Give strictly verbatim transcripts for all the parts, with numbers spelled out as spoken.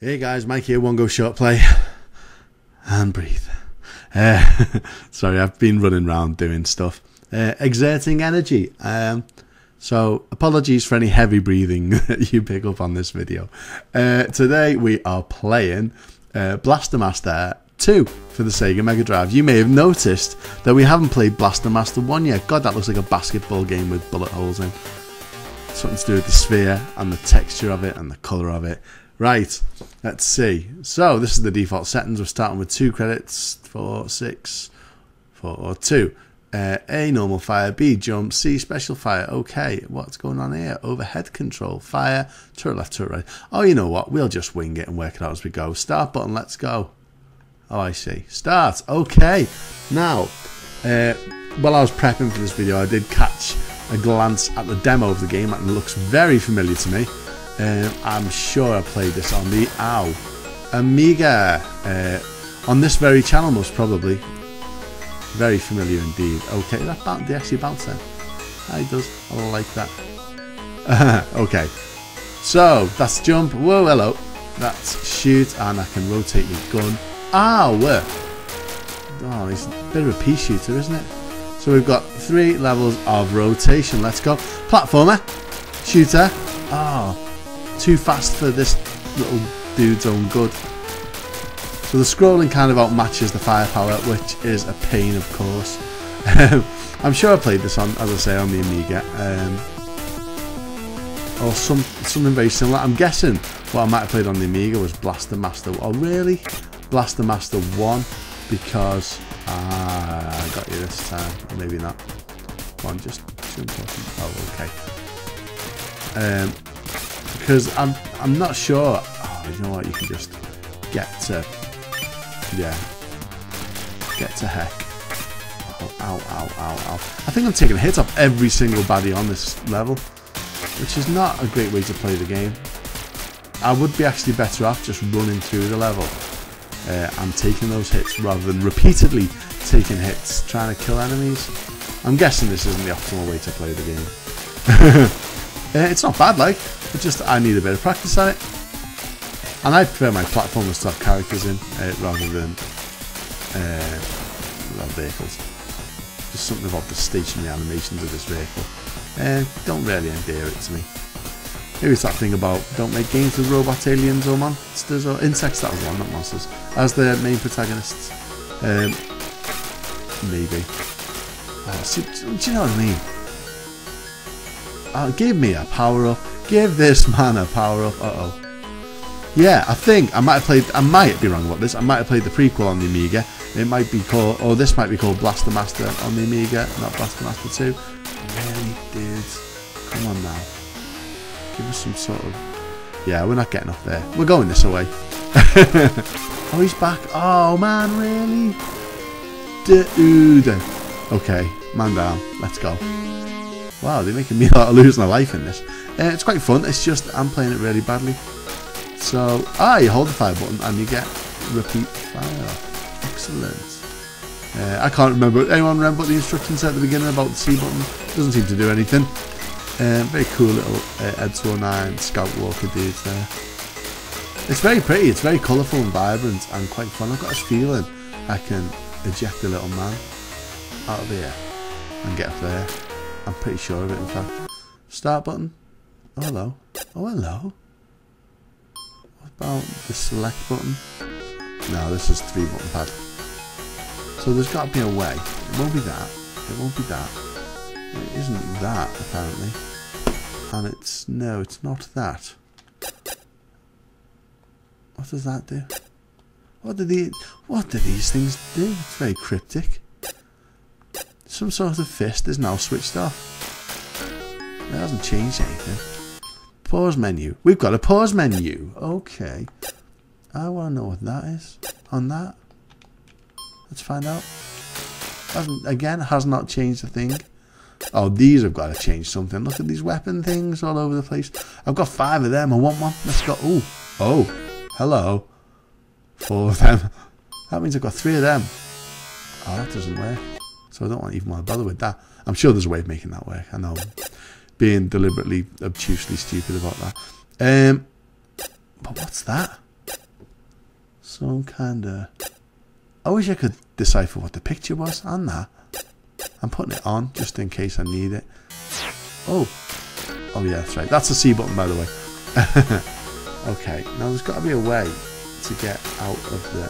Hey guys, Mike here, one go short play and breathe. Uh, sorry, I've been running around doing stuff, uh, exerting energy. Um, so apologies for any heavy breathing that you pick up on this video. Uh, today we are playing uh, Blaster Master two for the Sega Mega Drive. You may have noticed that we haven't played Blaster Master one yet. God, that looks like a basketball game with bullet holes in. Something to do with the sphere and the texture of it and the colour of it. Right, let's see. So this is the default settings. We're starting with two credits, four, six, four, or two. Uh, A, normal fire. B, jump. C, special fire. Okay, what's going on here? Overhead control, fire, turret left, turret right. Oh, you know what? We'll just wing it and work it out as we go. Start button, let's go. Oh, I see. Start. Okay. Now, uh, while I was prepping for this video, I did catch a glance at the demo of the game and it looks very familiar to me. Um, I'm sure I played this on the ow, Amiga, uh, on this very channel most probably. Very familiar indeed. Okay, that bounce, they actually bounce then. Ah, he does. I like that. Uh, okay, so that's jump. Whoa, hello. That's shoot, and I can rotate my gun. Ow! Oh, he's a bit of a pea shooter, isn't it? So we've got three levels of rotation. Let's go. Platformer, shooter. Oh. Too fast for this little dude's own good. So the scrolling kind of outmatches the firepower, which is a pain, of course. I'm sure I played this on, as I say, on the Amiga, um, or some something very similar. I'm guessing what I might have played on the Amiga was Blaster Master. Oh, really? Blaster Master one, because ah, I got you this time. Or maybe not. Come on, just jump off. Oh, okay. Um. Because I'm I'm not sure. Oh, you know what? You can just get to yeah, get to heck. Oh, ow, ow, ow, ow! I think I'm taking a hit off every single baddie on this level, which is not a great way to play the game. I would be actually better off just running through the level uh, and taking those hits rather than repeatedly taking hits trying to kill enemies. I'm guessing this isn't the optimal way to play the game. uh, it's not bad, like. It's just I need a bit of practice at it, and I prefer my platformers to have characters in uh, rather than uh, well, vehicles. Just something about the stationary animations of this vehicle uh, don't really endear it to me. Maybe it's that thing about don't make games with robots, aliens, or monsters or insects. That was one, not monsters, as the main protagonists. Um, maybe. Uh, so, do you know what I mean? Uh, give me a power up. Give this man a power up. Uh oh. Yeah, I think I might have played. I might be wrong about this. I might have played the prequel on the Amiga. It might be called, or this might be called Blaster Master on the Amiga, not Blaster Master two. Really, dudes? Come on now. Give us some sort of. Yeah, we're not getting up there. We're going this way. Oh, he's back. Oh man, really? Dude. Okay, man down. Let's go. Wow, they're making me lose my life in this. Uh, it's quite fun, it's just I'm playing it really badly. So, ah, you hold the fire button and you get repeat fire. Excellent. Uh, I can't remember, anyone remember what the instructions said at the beginning about the C button? Doesn't seem to do anything. Uh, very cool little uh, Ed two oh nine Scout Walker dudes there. It's very pretty, it's very colourful and vibrant and quite fun. I've got this feeling I can eject a little man out of here and get up there. I'm pretty sure of it, in fact. Start button. Oh, hello. Oh, hello. What about the select button? No, this is three button pad. So there's got to be a way. It won't be that. It won't be that. It isn't that, apparently. And it's... No, it's not that. What does that do? What do these... What do these things do? It's very cryptic. Some sort of fist is now switched off. It hasn't changed anything. Pause menu. We've got a pause menu. Okay. I want to know what that is. On that. Let's find out. Hasn't, again, has not changed a thing. Oh, these have got to change something. Look at these weapon things all over the place. I've got five of them. I want one. Let's go. Oh. Oh. Hello. Four of them. That means I've got three of them. Oh, that doesn't work. So I don't want even want to bother with that. I'm sure there's a way of making that work. I know I'm being deliberately, obtusely stupid about that. Um, but what's that? some kind of... I wish I could decipher what the picture was on that. I'm putting it on just in case I need it. Oh. Oh yeah, that's right. That's the C button, by the way. Okay, now there's got to be a way to get out of the...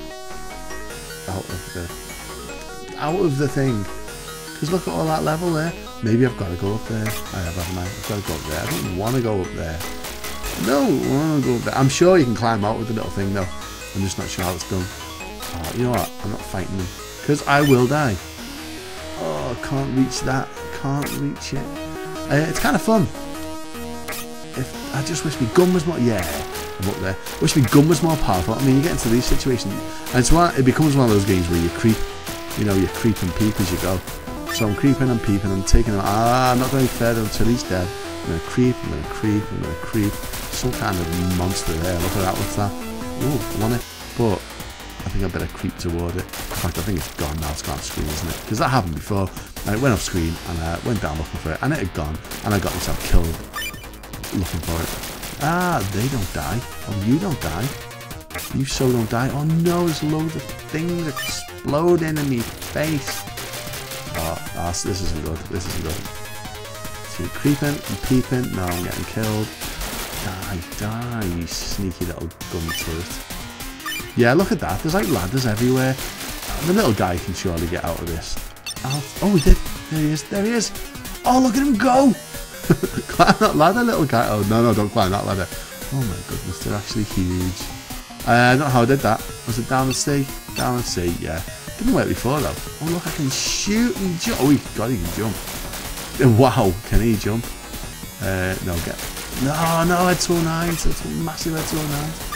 Out of the... Out of the thing. Because look at all that level there. Maybe I've got to go up there. I have, haven't I? I've got to go up there. I don't want to go up there. No, I want to go up there. I'm sure you can climb out with the little thing, though. I'm just not sure how it's done. Oh, you know what? I'm not fighting them. Because I will die. Oh, I can't reach that. Can't reach it. Uh, it's kind of fun. If I just wish my gun was more... Yeah, I'm up there. Wish my gun was more powerful. I mean, you get into these situations, and it's one, it becomes one of those games where you creep. You know, you creep and peep as you go. So I'm creeping and peeping and taking him. Ah, I'm not going further until he's dead. I'm going to creep, I'm going to creep, I'm going to creep. Some kind of monster there. Look at that, what's that? Oh, I want it. But I think I better creep toward it. In fact, I think it's gone now. It's gone off screen, isn't it? Because that happened before. And it went off screen and I went down looking for it. And it had gone. And I got myself killed looking for it. Ah, they don't die. Oh, you don't die. You so don't die. Oh no, there's loads of things exploding in my face. Oh, oh, this isn't good. This isn't good. So you're creeping and peeping. No, I'm getting killed. Die, die, you sneaky little gun turret. Yeah, look at that. There's like ladders everywhere. The little guy can surely get out of this. Oh, oh, he did. There he is. There he is. Oh, look at him go. Climb that ladder, little guy. Oh, no, no, don't climb that ladder. Oh, my goodness. They're actually huge. Uh, I don't know how I did that. Was it down the sea? Down the sea, yeah. Didn't work before, though. Oh, look, I can shoot and jump. Oh, God, he can jump. Wow, can he jump? Uh, no, get... No, no, Ed two oh nine. It's a massive Ed two oh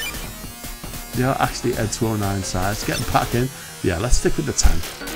nine. They are actually Ed two oh nine size. Getting back in. Yeah, let's stick with the tank.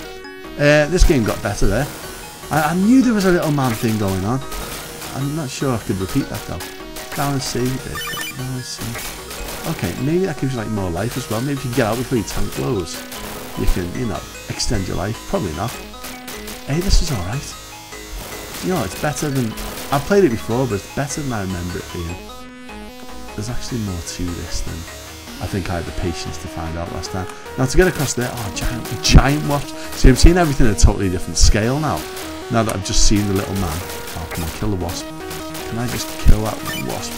Uh, this game got better there. I, I knew there was a little man thing going on. I'm not sure I could repeat that though. Down and see. Down and see. Okay, maybe that gives you like more life as well. Maybe if you get out before your tank blows, you can, you know, extend your life. Probably not. Hey, this is alright. You know, it's better than... I've played it before, but it's better than I remember it being. There's actually more to this than I think I had the patience to find out last time. Now to get across there, oh, giant, giant wasp. See, I'm seeing everything at a totally different scale now. Now that I've just seen the little man. Oh, come on, kill the wasp. Can I just kill that wasp?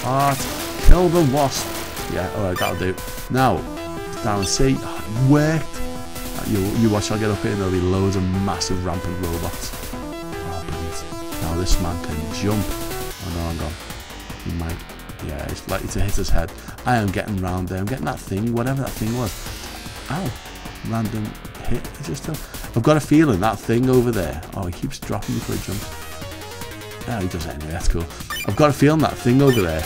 Oh, kill the wasp. Yeah, alright, that'll do. Now, down and see. Oh, it worked. You, you watch, I'll get up here and there'll be loads of massive rampant robots. Oh, brilliant. Now this man can jump. Oh no, I'm gone. He might. Yeah, it's likely to hit his head. I am getting round there. I'm getting that thing, whatever that thing was. Ow. Random hit. I just I've got a feeling that thing over there. Oh, he keeps dropping before he jumps. Yeah, he does it anyway. That's cool. I've got a feeling that thing over there.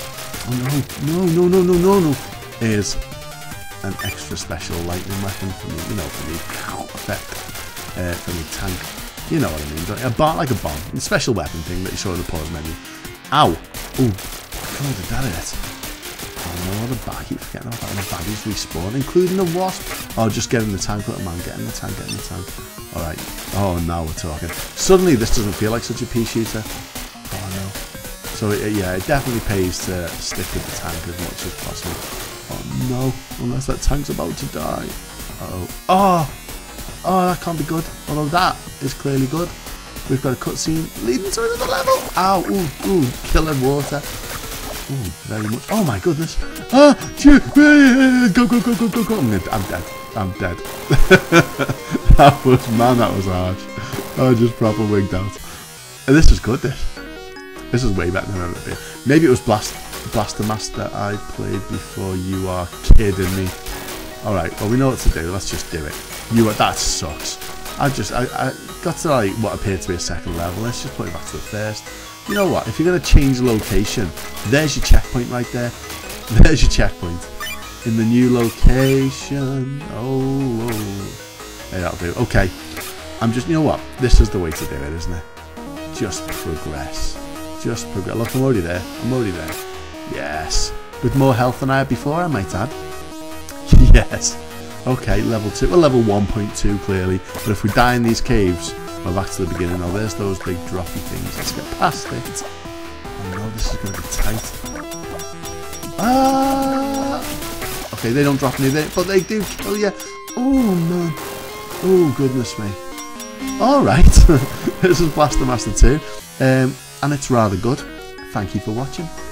Oh no, no, no, no, no, no, no. Is an extra special lightning weapon for me. You know, for the effect. Uh, for the tank. You know what I mean. Don't you? A bar like a bomb. A special weapon thing that you saw in the pause menu. Ow. Ooh. God, did that hit? Oh no, the bag. I keep forgetting about that. The baddies respawn, including the wasp. Oh, just get in the tank, little man. Get in the tank, get in the tank. Alright. Oh, now we're talking. Suddenly, this doesn't feel like such a pea shooter. Oh no. So, it, yeah, it definitely pays to stick with the tank as much as possible. Oh no. Unless that tank's about to die. Uh oh. Oh! Oh, that can't be good. Although that is clearly good. We've got a cutscene leading to another level. Ow, ooh, ooh, killer water. Ooh, very much. Oh my goodness. Ah, go, go, go, go, go, go. I'm dead. I'm dead. That was, man, that was harsh. I just proper wigged out. And this is good, this. This is way better than I remember it being. Maybe it was Blast, Blaster Master I played before. You are kidding me. Alright, well, we know what to do. Let's just do it. You are, that sucks. I just, I, I got to like what appeared to be a second level. Let's just put it back to the first. You know what? If you're going to change location, there's your checkpoint right there. There's your checkpoint. In the new location. Oh, oh. Hey, that'll do. Okay. I'm just, you know what? This is the way to do it, isn't it? Just progress. Just progress. Look, I'm already there. I'm already there. Yes. With more health than I had before, I might add. Yes. Okay, level two. Well, level one point two, clearly. But if we die in these caves, we're back to the beginning. Oh, there's those big droppy things. Let's get past it. Oh no, this is going to be tight. Ah! Okay, they don't drop anything, but they do kill you. Oh man. Oh goodness me. Alright, this is Blaster Master two, um, and it's rather good. Thank you for watching.